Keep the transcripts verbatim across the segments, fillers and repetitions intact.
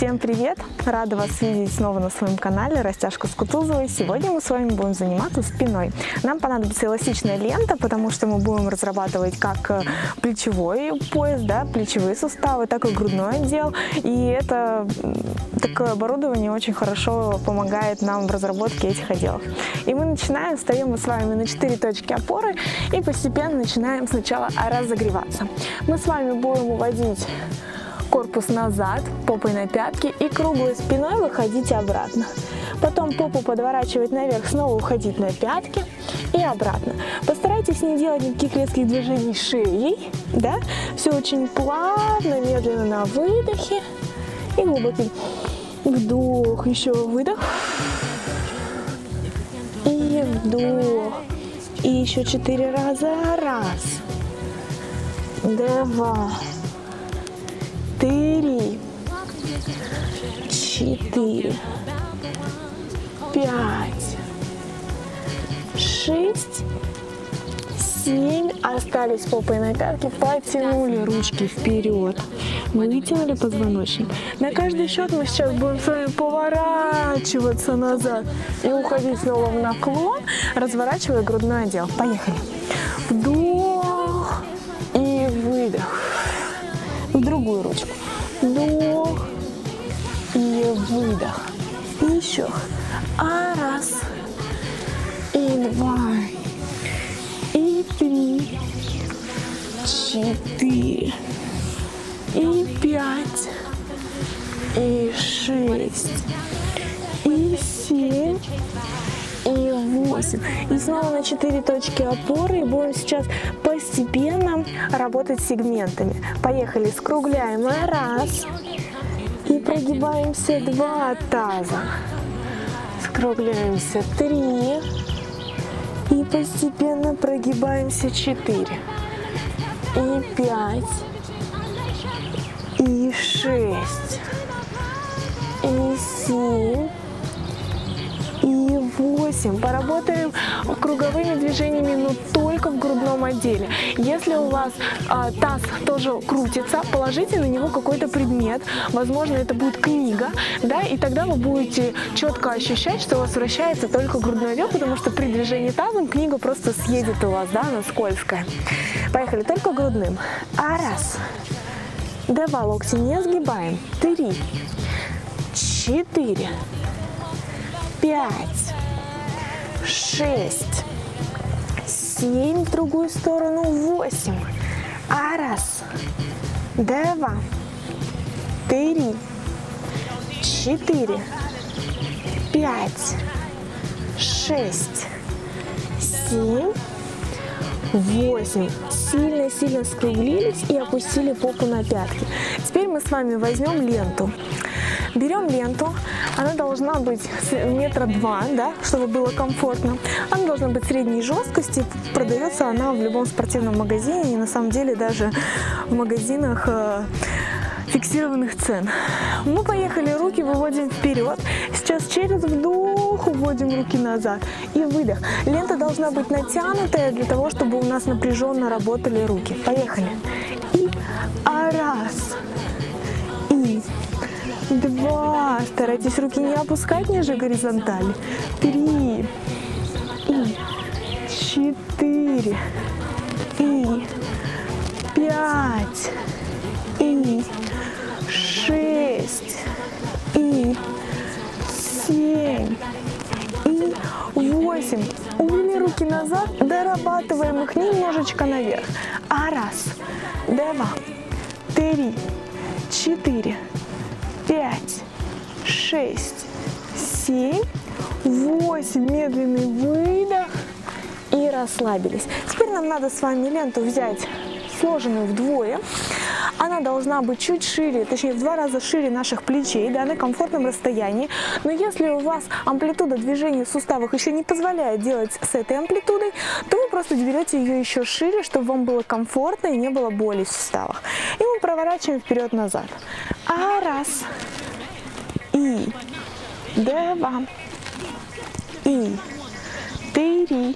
Всем привет! Рада вас видеть снова на своем канале Растяжка с Кутузовой. Сегодня мы с вами будем заниматься спиной. Нам понадобится эластичная лента, потому что мы будем разрабатывать как плечевой пояс, да, плечевые суставы, так и грудной отдел. И это такое оборудование очень хорошо помогает нам в разработке этих отделов. И мы начинаем, встаем мы с вами на четыре точки опоры и постепенно начинаем сначала разогреваться. Мы с вами будем уводить корпус назад, попой на пятки и круглой спиной выходить обратно. Потом попу подворачивать наверх, снова уходить на пятки и обратно. Постарайтесь не делать никаких резких движений шеей, да? Все очень плавно, медленно на выдохе и глубокий вдох, еще выдох и вдох. И еще четыре раза. Раз, два, три, четыре, пять, шесть, семь. Остались попой на пятки, потянули ручки вперед, вытянули позвоночник. На каждый счет мы сейчас будем с вами поворачиваться назад и уходить снова в наклон, разворачивая грудной отдел. Поехали. Вдох и выдох. В другую ручку. Вдох и выдох. И еще. А раз. И два. И три. Четыре. И пять. И шесть. И семь. И восемь. И снова на четыре точки опоры. И будем сейчас постепенно работать сегментами. Поехали. Скругляем. Раз. И прогибаемся два таза. Скругляемся. Три. И постепенно прогибаемся. Четыре. И пять. И шесть. И семь. И восемь. Поработаем круговыми движениями, но только в грудном отделе. Если у вас а, таз тоже крутится, положите на него какой-то предмет. Возможно, это будет книга, да, и тогда вы будете четко ощущать, что у вас вращается только грудной отдел, потому что при движении тазом книга просто съедет у вас, да, она скользкая. Поехали, только грудным. А раз. Два, локти не сгибаем. Три. Четыре. Пять, шесть, семь, в другую сторону, восемь. А раз, два, три, четыре, пять, шесть, семь, восемь. Сильно-сильно скруглились и опустили попу на пятки. Теперь мы с вами возьмем ленту. Берем ленту, она должна быть метра два, да, чтобы было комфортно. Она должна быть средней жесткости, продается она в любом спортивном магазине и на самом деле даже в магазинах э, фиксированных цен. Мы поехали, руки выводим вперед. Сейчас через вдох уводим руки назад и выдох. Лента должна быть натянутая для того, чтобы у нас напряженно работали руки. Поехали. И а раз. И два. Старайтесь руки не опускать ниже горизонтали. Три. И четыре. И пять. И шесть. И семь. И восемь. Увели руки назад. Дорабатываем их немножечко наверх. А раз. Два. Три. Четыре. Пять, шесть, семь, восемь. Медленный выдох и расслабились. Теперь нам надо с вами ленту взять, сложенную вдвое. Она должна быть чуть шире, точнее в два раза шире наших плечей, да, на комфортном расстоянии. Но если у вас амплитуда движения в суставах еще не позволяет делать с этой амплитудой, то вы просто берете ее еще шире, чтобы вам было комфортно и не было боли в суставах. И мы проворачиваем вперед-назад. А раз. И два. И три.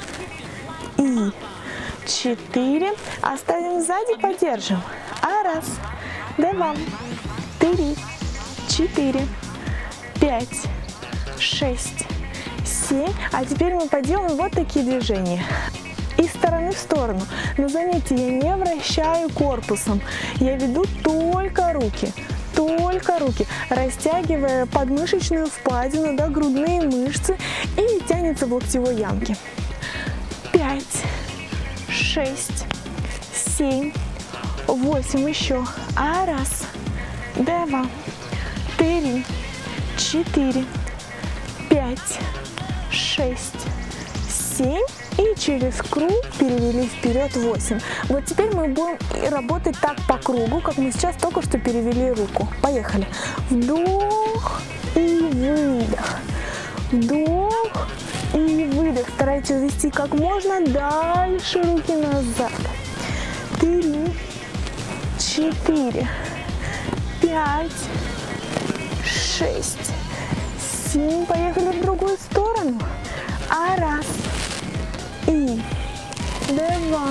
И четыре. Оставим сзади, поддержим. А раз, два, три, четыре, пять, шесть, семь. А теперь мы поделаем вот такие движения. Из стороны в сторону. Но заметьте, я не вращаю корпусом. Я веду только руки. Только руки, растягивая подмышечную впадину, да, грудные мышцы, и тянется в локтевой ямке. Пять, шесть, семь, восемь, еще. А раз, два, три, четыре, пять, шесть, семь. И через круг перевели вперед восемь. Вот теперь мы будем работать так по кругу, как мы сейчас только что перевели руку. Поехали. Вдох и выдох. Вдох и выдох. Старайтесь увести как можно дальше руки назад. Три, четыре, пять, шесть, семь. Поехали в другую сторону. А раз. И два,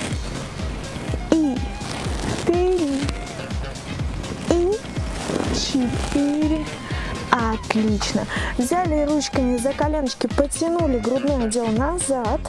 и три, и четыре. Отлично. Взяли ручками за коленочки, потянули грудной отдел назад.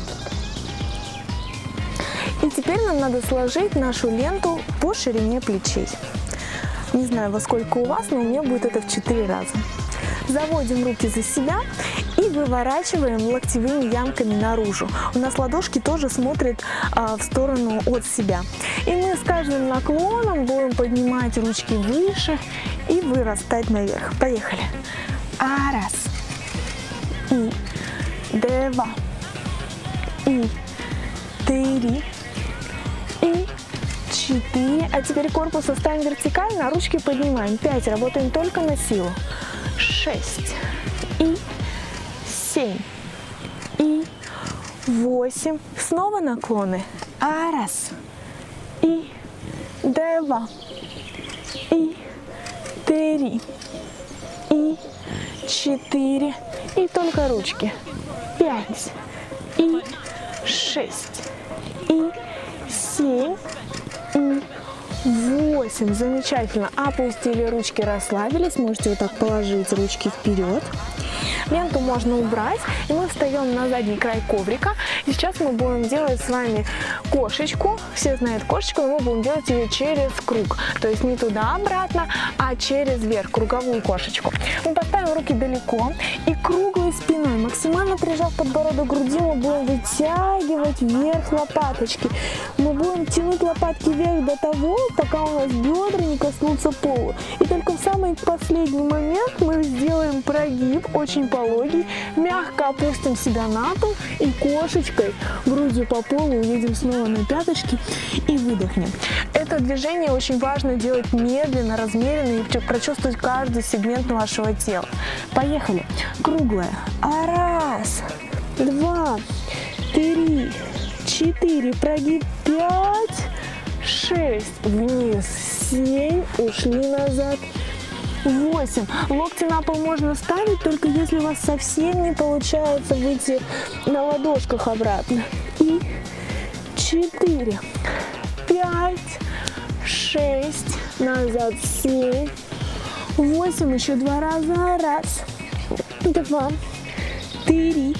И теперь нам надо сложить нашу ленту по ширине плечей. Не знаю, во сколько у вас, но у меня будет это в четыре раза. Заводим руки за себя и выворачиваем локтевыми ямками наружу. У нас ладошки тоже смотрят а, в сторону от себя. И мы с каждым наклоном будем поднимать ручки выше и вырастать наверх. Поехали. А раз. И два. И три. И четыре. А теперь корпус оставим вертикально, а ручки поднимаем. Пять. Работаем только на силу. Шесть. И семь. И восемь. Снова наклоны. А раз. И два. И три. И четыре. И только ручки. Пять. И шесть. И семь. И восемь. Замечательно. Опустили ручки, расслабились. Можете вот так положить ручки вперед. Ленту можно убрать, и мы встаем на задний край коврика. И сейчас мы будем делать с вами кошечку. Все знают кошечку, но мы будем делать ее через круг. То есть не туда-обратно, а через верх, круговую кошечку. Мы поставим руки далеко и круглой спиной, максимально прижав подбородок к груди, мы будем вытягивать вверх лопаточки. Мы будем тянуть лопатки вверх до того, пока у нас бедра не коснутся пола. И только в самый последний момент мы сделаем прогиб, очень пологий, мягко опустим себя на пол и кошечкой грудью по полу уедем снова на пяточки и выдохнем. Это движение очень важно делать медленно, размеренно и прочувствовать каждый сегмент вашего тела. Поехали. Круглая. А раз, два, три, четыре, прогиб, пять, шесть, вниз, семь, ушли назад. восемь. Локти на пол можно ставить, только если у вас совсем не получается выйти на ладошках обратно. И четыре, пять, шесть, назад, семь, восемь, еще два раза. Раз, два, три,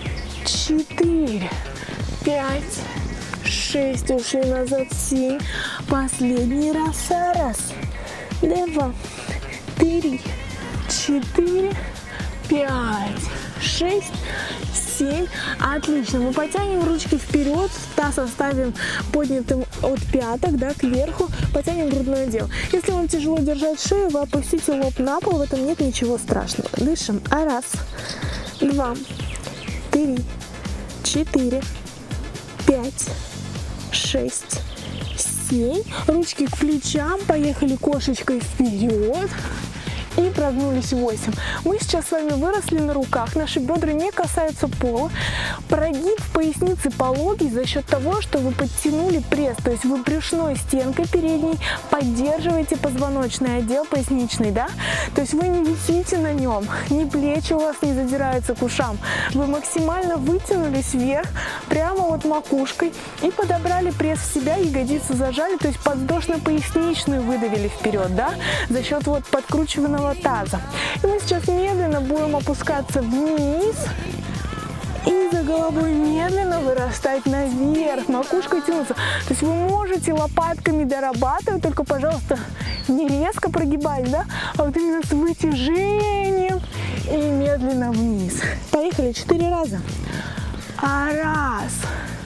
четыре, пять, шесть, ушли назад, семь. Последний раз. Раз, два, три, четыре, пять, шесть, семь. Отлично. Мы потянем ручки вперед, таз оставим поднятым от пяток, да, кверху. Потянем грудной отдел. Если вам тяжело держать шею, вы опустите лоб на пол, в этом нет ничего страшного. Дышим. А раз, два, три, четыре, пять, шесть, семь. Ручки к плечам. Поехали кошечкой вперед. и прогнулись восемь. Мы сейчас с вами выросли на руках, наши бедра не касаются пола. Прогиб в пояснице пологий за счет того, что вы подтянули пресс, то есть вы брюшной стенкой передней поддерживаете позвоночный отдел поясничный, да? То есть вы не висите на нем, ни плечи у вас не задираются к ушам. Вы максимально вытянулись вверх, прямо вот макушкой и подобрали пресс в себя, ягодицу зажали, то есть подвздошно-поясничную выдавили вперед, да? За счет вот подкручиванного таза. И мы сейчас медленно будем опускаться вниз и за головой медленно вырастать наверх, макушкой тянуться. То есть вы можете лопатками дорабатывать, только, пожалуйста, не резко прогибаясь, да, а вот именно с вытяжением и медленно вниз. Поехали, четыре раза. А раз.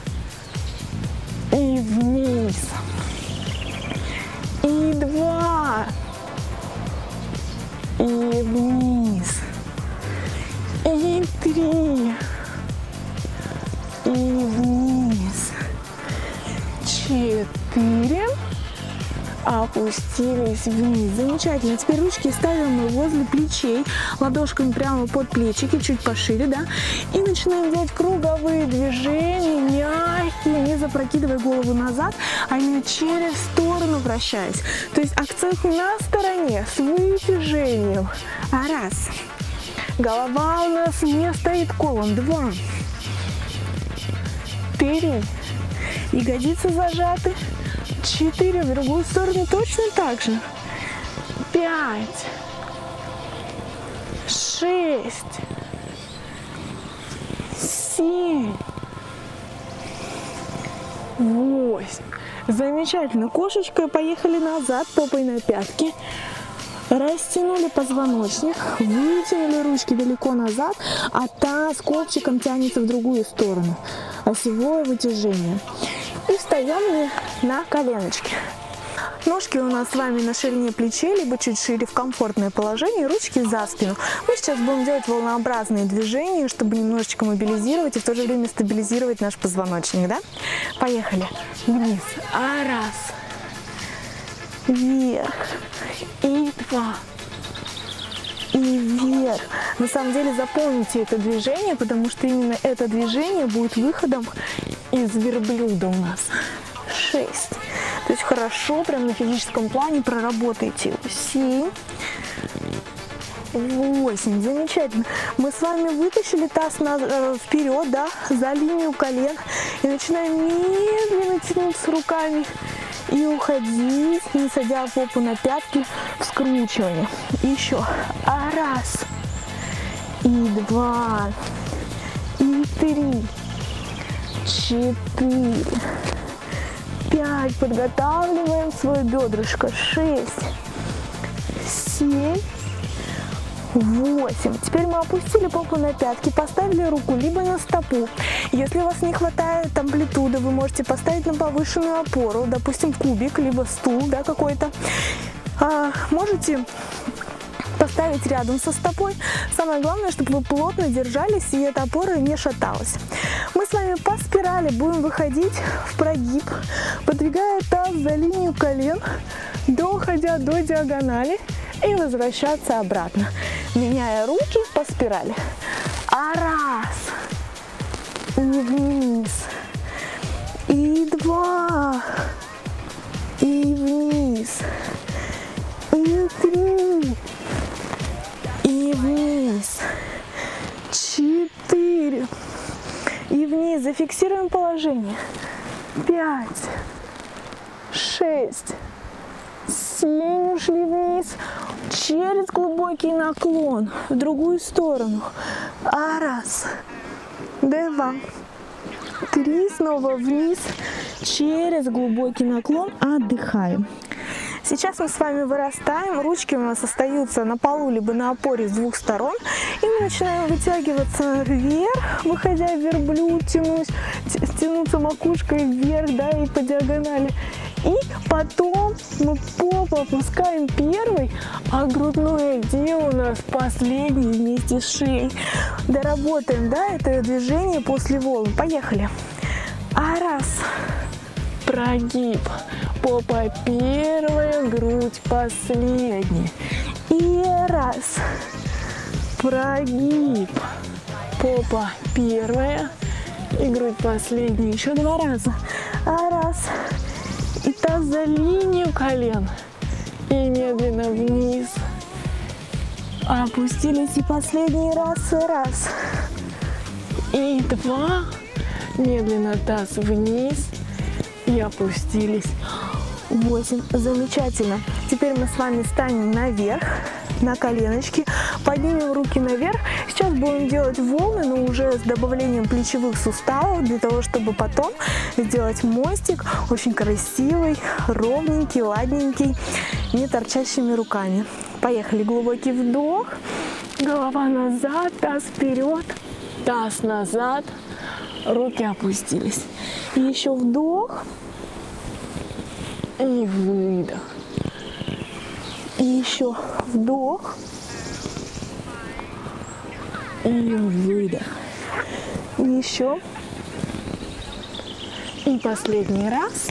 И вниз. И два. И вниз. И три. И вниз. Четыре. Опустились вниз. Замечательно. Теперь ручки ставим мы возле плечей, ладошками прямо под плечики, чуть пошире, да. И начинаем делать круговые движения, мягкие, не запрокидывая голову назад, а именно через сторону вращаясь. То есть акцент на стороне, с вытяжением. А раз. Голова у нас не стоит колом. Два. Три. Ягодицы зажаты. Четыре. В другую сторону точно так же. Пять. Шесть. Семь. Восемь. Замечательно. Кошечкой поехали назад, попой на пятки. Растянули позвоночник, вытянули ручки далеко назад, а таз копчиком тянется в другую сторону. Осевое вытяжение. И встаем на коленочки. Ножки у нас с вами на ширине плечей, либо чуть шире в комфортное положение, ручки за спину. Мы сейчас будем делать волнообразные движения, чтобы немножечко мобилизировать и в то же время стабилизировать наш позвоночник, да? Поехали. Вниз. А раз. Вверх. И два. И вверх. На самом деле запомните это движение, потому что именно это движение будет выходом из верблюда у нас. Шесть. То есть хорошо, прям на физическом плане проработайте его. Семь. Восемь. Замечательно. Мы с вами вытащили таз на, э, вперед, да, за линию колен. И начинаем медленно тянуться руками. И уходить, не садя попу на пятки, в скручивание. И еще. А раз. И два. И три. Четыре. Пять. Подготавливаем свое бедрышко. Шесть. Семь. Восемь. Теперь мы опустили попу на пятки, поставили руку либо на стопу. Если у вас не хватает амплитуды, вы можете поставить на повышенную опору, допустим, кубик, либо стул, да, какой-то. А, можете поставить рядом со стопой. Самое главное, чтобы вы плотно держались и эта опора не шаталась. Мы с вами по спирали будем выходить в прогиб, подвигая таз за линию колен, доходя до диагонали и возвращаться обратно, меняя руки по спирали. А раз. И вниз. И два. И вниз. И три. И вниз. Четыре. И вниз. Зафиксируем положение. Пять. Шесть. Семь. Ушли вниз. Через глубокий наклон в другую сторону. А раз. Два. Три. Снова вниз. Через глубокий наклон отдыхаем. Сейчас мы с вами вырастаем, ручки у нас остаются на полу, либо на опоре с двух сторон. И мы начинаем вытягиваться вверх, выходя в верблюд, тянусь, тянуться макушкой вверх, да, и по диагонали. И потом мы попу опускаем первый, а грудное отдел у нас последний вместе с шеей. Доработаем, да, это движение после волн. Поехали. А раз. Прогиб. Попа первая, грудь последняя. И раз. раз, прогиб, попа первая и грудь последняя, еще два раза, а раз, и таз за линию колен, и медленно вниз, опустились, и последний раз, и раз, и два, медленно таз вниз, и опустились, восемь, замечательно. Теперь мы с вами станем наверх, на коленочки, поднимем руки наверх. Сейчас будем делать волны, но уже с добавлением плечевых суставов, для того, чтобы потом сделать мостик очень красивый, ровненький, ладненький, не торчащими руками. Поехали. Глубокий вдох, голова назад, таз вперед, таз назад, руки опустились. И еще вдох и выдох. И еще вдох и выдох. И еще. И последний раз.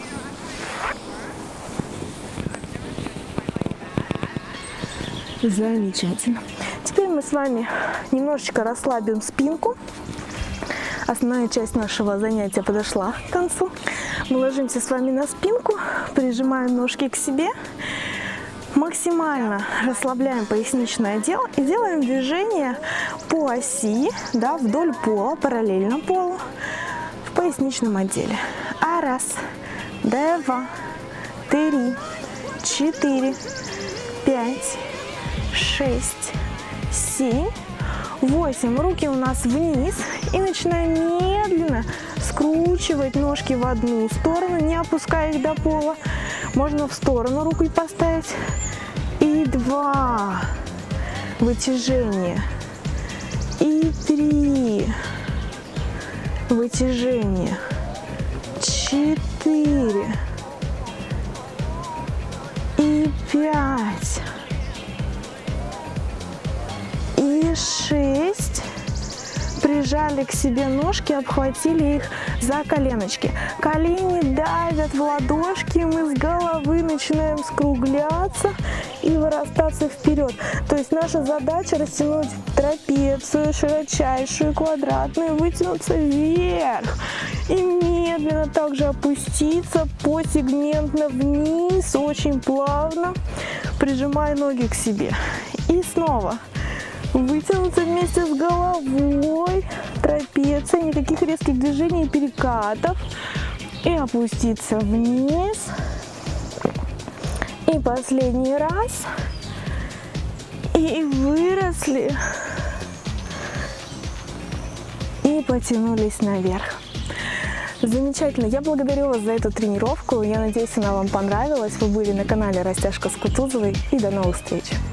Замечательно. Теперь мы с вами немножечко расслабим спинку. Основная часть нашего занятия подошла к концу. Мы ложимся с вами на спинку, прижимаем ножки к себе. Максимально расслабляем поясничное отдел и делаем движение по оси, да, вдоль пола, параллельно полу, в поясничном отделе. А раз, два, три, четыре, пять, шесть, семь, восемь. Руки у нас вниз и начинаем медленно скручивать ножки в одну сторону, не опуская их до пола. Можно в сторону руку поставить. И два. Вытяжение. И три. Вытяжение. Четыре. И пять. И шесть. Прижали к себе ножки, обхватили их за коленочки. Колени давят в ладошки, мы с головы начинаем скругляться и вырастаться вперед. То есть наша задача растянуть трапецию, широчайшую, квадратную, вытянуться вверх. И медленно также опуститься посегментно вниз, очень плавно, прижимая ноги к себе. И снова. Вытянуться вместе с головой, трапеция, никаких резких движений и перекатов. И опуститься вниз. И последний раз. И выросли. И потянулись наверх. Замечательно. Я благодарю вас за эту тренировку. Я надеюсь, она вам понравилась. Вы были на канале Растяжка с Кутузовой. И до новых встреч.